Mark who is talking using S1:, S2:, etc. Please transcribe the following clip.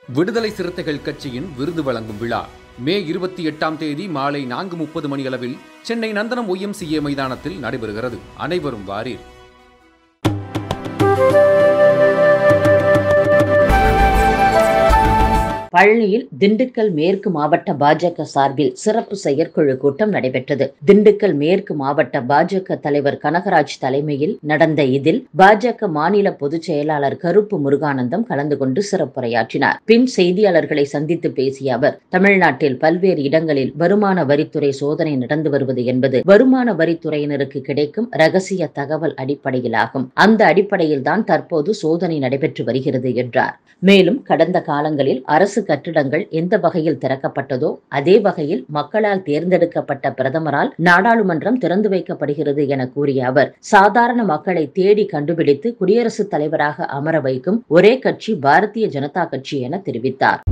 S1: விடுதலை சிறுத்தைகள் கட்சியின் விருது வழங்கும் விழா மே 28ஆம் தேதி மாலை 4:30 மணியளவில் சென்னை நந்தனம் YMCA மைதானத்தில் நடைபெறுகிறது. அனைவரும் வாரீர்.
S2: பழனியில் திண்டுக்கல் மேற்கு மாவட்ட பாஜக சார்பில் சிறப்பு செயற்குழு கூட்டம் நடைபெற்றது. திண்டுக்கல் மேற்கு மாவட்ட பாஜக தலைவர் கனகராஜ் தலைமையில் நடந்த இதில் பாஜக மாநில பொதுச் செயலாளர் கருப்பு முருகானந்தம் கலந்து கொண்டு சிறப்புரையாற்றினார். பின் செய்தியாளர்களை சந்தித்து பேசிய அவர், தமிழ்நாட்டில் பல்வேறு இடங்களில் வருமான வரித்துறை சோதனை நடந்து வருவது என்பது வருமான வரித்துறையினருக்கு கிடைக்கும் ரகசிய தகவல் அடிப்படையிலாகும். அந்த அடிப்படையில் தான் தற்போது சோதனை நடைபெற்று வருகிறது என்றார். மேலும் கடந்த காலங்களில் அரசு கட்டிடங்கள் எந்த வகையில் திறக்கப்பட்டதோ அதே வகையில் மக்களால் தேர்ந்தெடுக்கப்பட்ட பிரதமரால் நாடாளுமன்றம் திறந்து வைக்கப்படுகிறது என கூறிய அவர், சாதாரண மக்களை தேடி கண்டுபிடித்து குடியரசுத் தலைவராக அமர வைக்கும் ஒரே கட்சி பாரதிய ஜனதா கட்சி என தெரிவித்தார்.